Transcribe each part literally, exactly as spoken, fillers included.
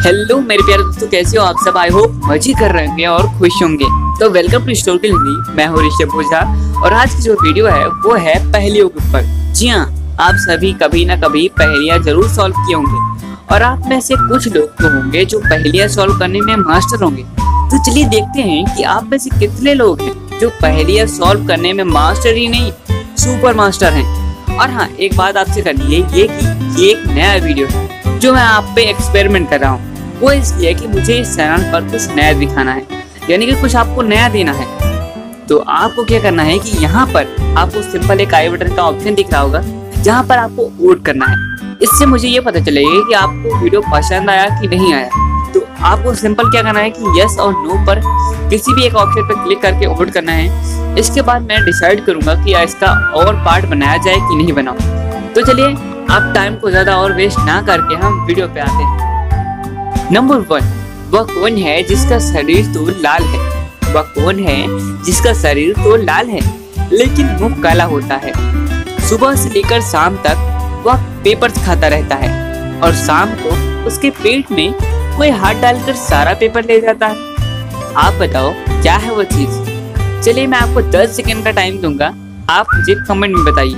Hello मेरे प्यारे दोस्तों, कैसे हो आप सब। आई होप मजे कर रहे होंगे और खुश होंगे। तो वेलकम टू स्टोरी हिंदी। मैं हूँ ऋषभ और आज की जो वीडियो है वो है पहेलियों के ऊपर। जी हाँ, आप सभी कभी ना कभी पहेलियाँ जरूर सॉल्व किए होंगे और आप में से कुछ लोग तो होंगे जो पहेलियाँ सॉल्व करने में मास्टर होंगे। तो चलिए देखते हैं कि आप में से कितने लोग हैं जो पहेलियाँ सॉल्व करने में मास्टर ही नहीं सुपर मास्टर हैं। और हाँ, एक बात आपसे करनी है ये कि ये एक नया वीडियो है जो मैं आप पे एक्सपेरिमेंट कर रहा हूँ। वो इसलिए कि मुझे इस चैनल पर कुछ नया दिखाना है, यानी कि कुछ आपको नया देना है। तो आपको क्या करना है कि यहाँ पर आपको सिंपल एक आई बटन का ऑप्शन दिख रहा होगा जहाँ पर आपको वोट करना है। इससे मुझे ये पता चलेगा कि आपको वीडियो पसंद आया कि नहीं आया। तो आपको सिंपल क्या करना है कि यस और नो पर किसी भी एक ऑप्शन पर क्लिक करके वोट करना है। इसके बाद मैं डिसाइड करूंगा कि इसका और पार्ट बनाया जाए कि नहीं बनाऊं। तो चलिए आप टाइम को ज्यादा और वेस्ट ना करके हम वीडियो पे आते हैं। नंबर वन, वह कौन है जिसका शरीर तो लाल है। वह कौन है जिसका शरीर तो लाल है लेकिन मुंह काला होता है। सुबह से लेकर शाम तक वह पेपर्स खाता रहता है और शाम को उसके पेट में कोई हाथ डालकर सारा पेपर ले जाता है। आप बताओ क्या है वो चीज। चलिए मैं आपको दस सेकंड का टाइम दूंगा, आप मुझे कमेंट में बताइए।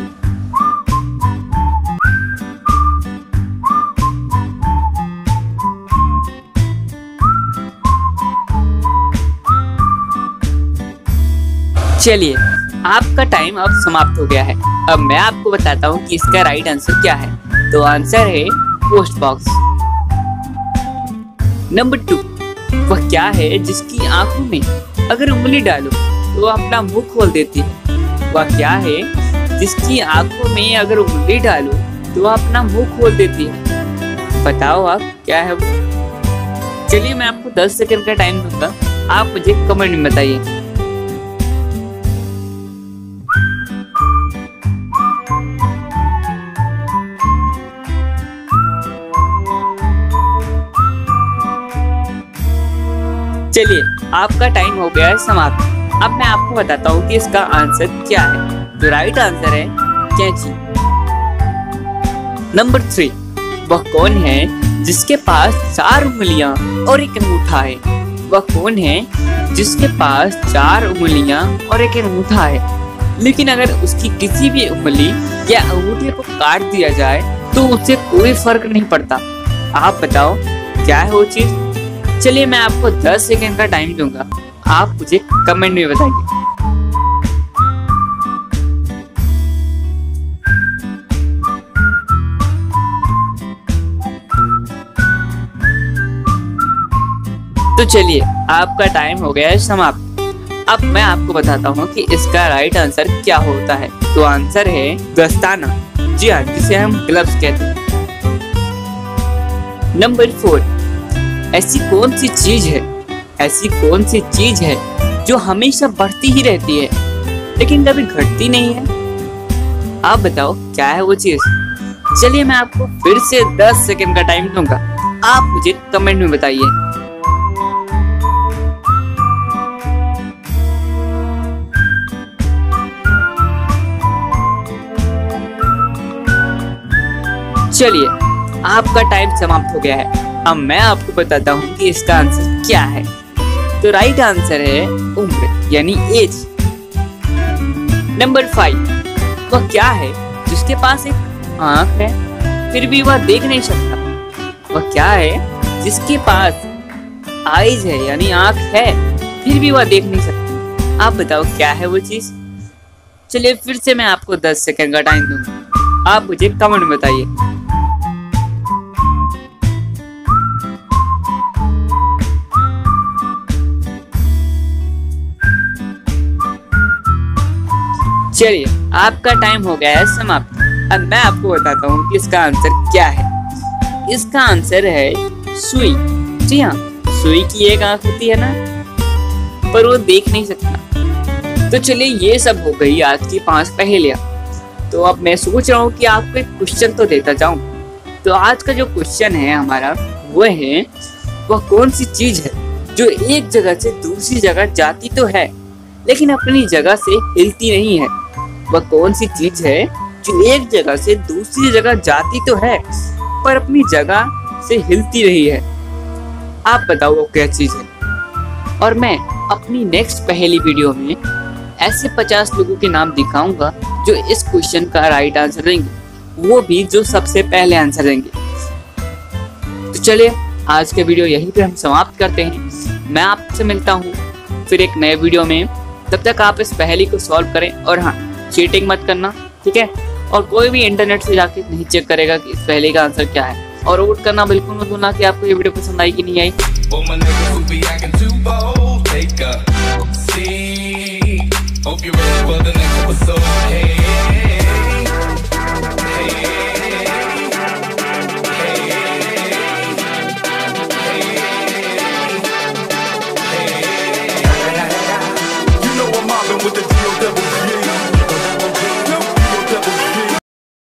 चलिए आपका टाइम अब समाप्त हो गया है। अब मैं आपको बताता हूँ कि इसका राइट आंसर क्या है। तो आंसर है पोस्ट बॉक्स। नंबर टू, वह क्या है जिसकी आंखों में अगर उंगली डालो तो अपना मुंह खोल देती है। वह क्या है जिसकी आंखों में अगर उंगली डालो तो अपना मुंह खोल देती है। बताओ आप क्या है वो। चलिए मैं आपको दस सेकंड का टाइम दूंगा, आप मुझे कमेंट में बताइए। चलिए आपका टाइम हो गया है समाप्त। अब मैं आपको बताता हूँ कि इसका आंसर क्या है। तो राइट आंसर है कैंची। नंबर थ्री, वह कौन है जिसके पास चार उंगलियां और एक अंगूठा है। वह कौन है जिसके पास चार उंगलियां और एक अंगूठा है लेकिन अगर उसकी किसी भी उंगली या अंगूठे को काट दिया जाए तो उससे कोई फर्क नहीं पड़ता। आप बताओ क्या है वो चीज। चलिए मैं आपको दस सेकंड का टाइम दूंगा, आप मुझे कमेंट में बताइए। तो चलिए आपका टाइम हो गया है समाप्त। अब मैं आपको बताता हूँ कि इसका राइट आंसर क्या होता है। तो आंसर है दस्ताना। जी हाँ, जिसे हम ग्लव्स कहते हैं। नंबर फोर, ऐसी कौन सी चीज है ऐसी कौन सी चीज है जो हमेशा बढ़ती ही रहती है लेकिन कभी घटती नहीं है। आप बताओ क्या है वो चीज। चलिए मैं आपको फिर से दस सेकंड का टाइम दूंगा, आप मुझे कमेंट में बताइए। चलिए आपका टाइम समाप्त हो गया है। अब मैं आपको बताता हूँ कि इसका आंसर क्या है। तो राइट आंसर है उम्र यानी एज। नंबर फाइव, वह क्या है जिसके पास एक आंख है फिर भी वह देख नहीं सकता। वह क्या है जिसके पास आईज है यानी आंख है फिर भी वह देख नहीं सकता। आप बताओ क्या है वो चीज। चलिए फिर से मैं आपको दस सेकंड का टाइम दूंगा, आप मुझे कमेंट में बताइए। चलिए आपका टाइम हो गया है समाप्त। अब मैं आपको बताता हूँ कि इसका आंसर क्या है। इसका आंसर है सुई। जी हाँ, सुई की एक आंख होती है ना, पर वो देख नहीं सकता। तो चलिए ये सब हो गई आज की पांच पहेलियां। तो अब मैं सोच रहा हूँ कि आपको एक क्वेश्चन तो देता जाऊं। तो आज का जो क्वेश्चन है हमारा वो है, वह कौन सी चीज है जो एक जगह से दूसरी जगह जाती तो है लेकिन अपनी जगह से हिलती नहीं है। वह कौन सी चीज है जो एक जगह से दूसरी जगह जाती तो है पर अपनी जगह से हिलती रही है। आप बताओ वो क्या चीज है। और मैं अपनी नेक्स्ट पहेली वीडियो में ऐसे पचास लोगों के नाम दिखाऊंगा जो इस क्वेश्चन का राइट आंसर देंगे, वो भी जो सबसे पहले आंसर देंगे। तो चलिए आज के वीडियो यहीं पे हम समाप्त करते हैं। मैं आपसे मिलता हूँ फिर एक नए वीडियो में। तब तक आप इस पहेली को सॉल्व करें और हाँ, चीटिंग मत करना, ठीक है। और कोई भी इंटरनेट से जाके नहीं चेक करेगा कि इस पहेली का आंसर क्या है। और वोट करना बिल्कुल मत भूलना कि आपको ये वीडियो पसंद आई कि नहीं आई। Hope you're ready for the next episode.